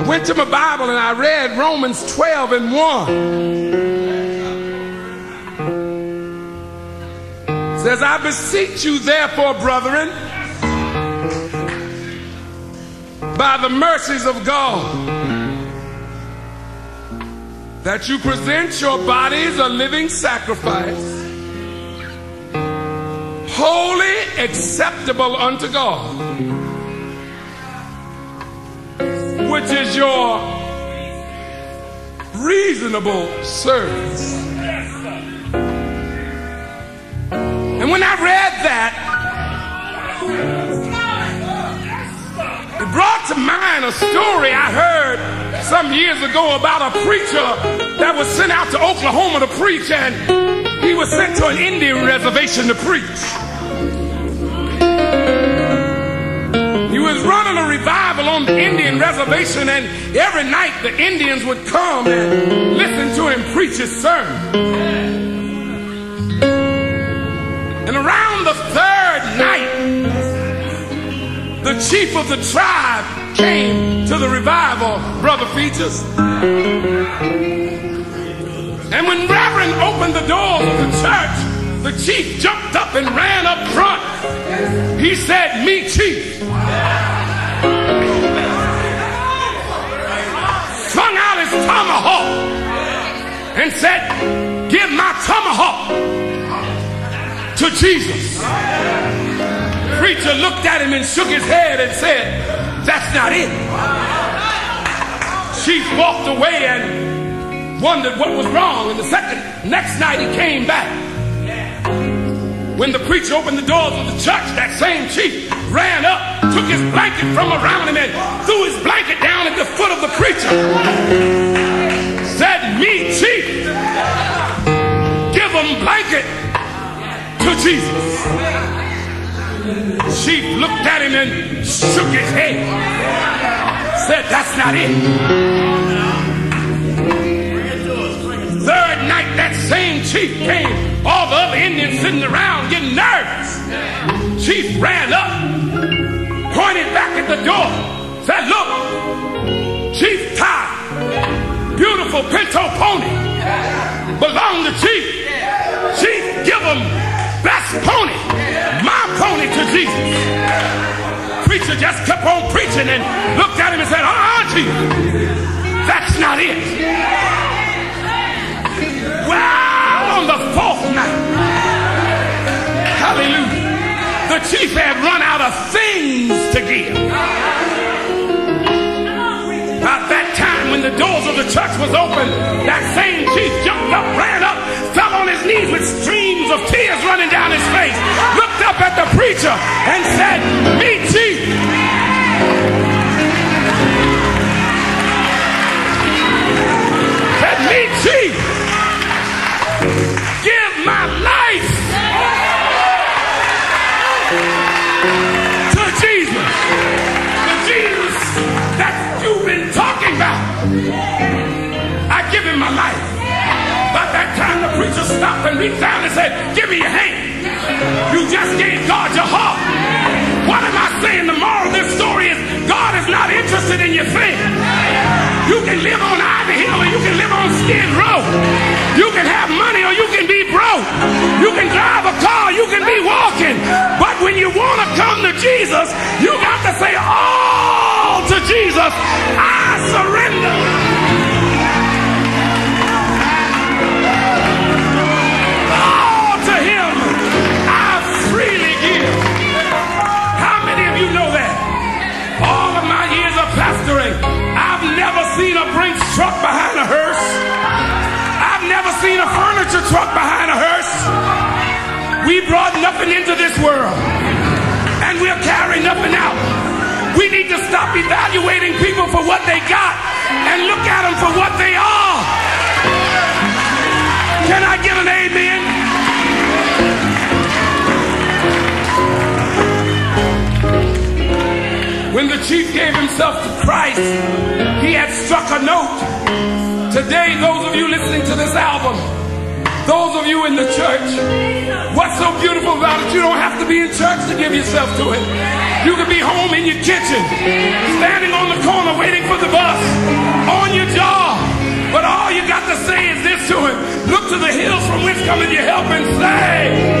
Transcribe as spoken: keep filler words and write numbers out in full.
went to my Bible and I read Romans twelve and one. It says, I beseech you therefore, brethren, by the mercies of God, that you present your bodies a living sacrifice, holy, acceptable unto God, which is your reasonable service. And when I read that, it brought to mind a story I heard some years ago about a preacher that was sent out to Oklahoma to preach, and he was sent to an Indian reservation to preach. He was running a revival on the Indian reservation, and every night the Indians would come and listen to him preach his sermon. And around the third night, the chief of the tribe came to the revival, Brother Features. And when Reverend opened the doors of the church, the chief jumped up and ran up front. He said, "Me, chief." Swung out his tomahawk and said, "Give my tomahawk to Jesus." Preacher looked at him and shook his head and said, "That's not it." Chief walked away and wondered what was wrong. And the second next night he came back. When the preacher opened the doors of the church, that same chief ran up, took his blanket from around him and threw his blanket down at the foot of the preacher. Said, "Me, chief, give him blanket to Jesus." Chief looked at him and shook his head. Said, "That's not it." Third night, that same chief came. All the other Indians sitting around getting nervous. Chief ran up, pointed back at the door, said, "Look, Chief Ty, beautiful pinto pony, belong to Chief. Chief, give him best pony, my pony, to Jesus." Preacher just kept on preaching and looked at him and said, "Uh-uh, Chief, that's not it." Well, on the fourth night, hallelujah, the chief had run out of things to give. About that time, when the doors of the church was open, that same chief jumped up, ran up, fell on his knees with streams of tears running down his face, looked up at the preacher and said, "Me, chief." Said, "Me, chief, give my life to Jesus, the Jesus that you've been talking about. I give him my life." By that time, the preacher stopped and reached down and said, "Give me your hand. You just gave God your heart." What am I saying? The moral of this story is God is not interested in your faith. You can live on Ivy Hill or you can live on Skid Row. You can have money or you can be broke. You can drive a car, you can be walking. But when you want to come to Jesus, you got to say all to Jesus. I surrender. All to him I freely give. How many of you know that? All of my years of pastoring, I've never seen a Brinks truck behind a hearse. I've never seen a furniture truck behind a hearse. We brought nothing into this world, and we'll carry nothing out. We need to stop evaluating people for what they got and look at them for what they are. Can I get an amen? When the chief gave himself to Christ, he had struck a note. Today, those of you listening to this album, those of you in the church, what's so beautiful about it? You don't have to be in church to give yourself to it. You can be home in your kitchen, standing on the corner waiting for the bus. come and you help and say,